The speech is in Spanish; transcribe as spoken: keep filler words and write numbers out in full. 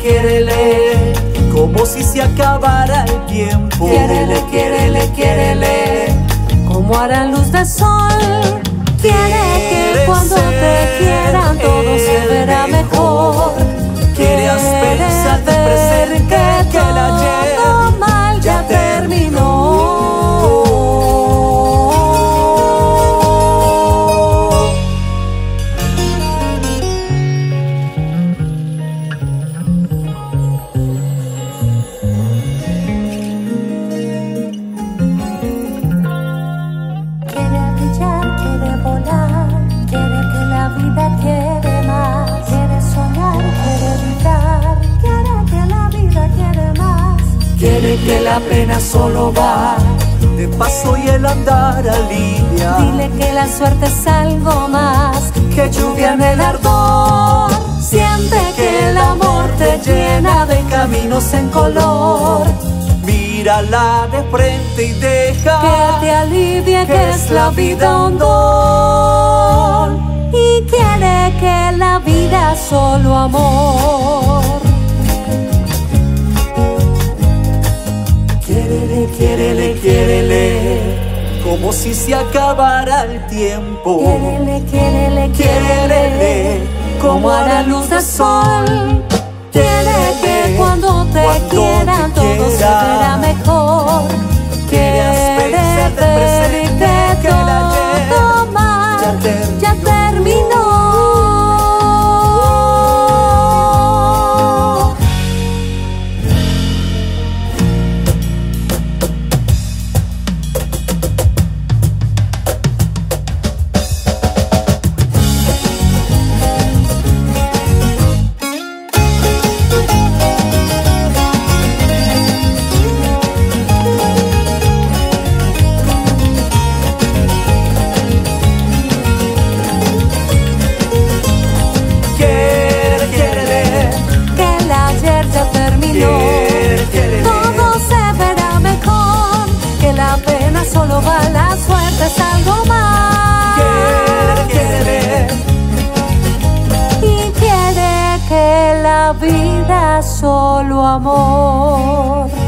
quiérele, como si se acabara el tiempo. Quiérele, quiérele, quiérele, como hará luz de sol. Quiere que cuando te quieran todo se verá mejor. Quiere aspersarte presente que el ayer todo mal ya terminó. Quiere brillar, quiere volar, quiere que la vida quiere más. Quiere soñar, quiere evitar, quiere que la vida quiere más. quiere que la pena solo va de paso y el andar alivia. Dile que la suerte es algo más Que lluvia en el ardor. Siente que el amor te llena de caminos en color. Mírala de frente y deja que te alivie, que es la vida un don. Y quiere que la vida es solo amor. Quiérele, quiérele, quiérele, como si se acabara el tiempo. Quiérele, quiérele, Quiérele, como hará luz de sol. Quiere que cuando te Cuando quieran te todo se quiera. verá mejor. Quiere aspersarte presente que que el ayer todo mal ya terminó. ya terminó. Quiere, quiérele, Que el ayer ya terminó. quiere, quiérele. Todo se verá mejor. Que la pena solo va, la suerte es algo más. Quiere, quiérele, Y quiere que la vida es solo amor.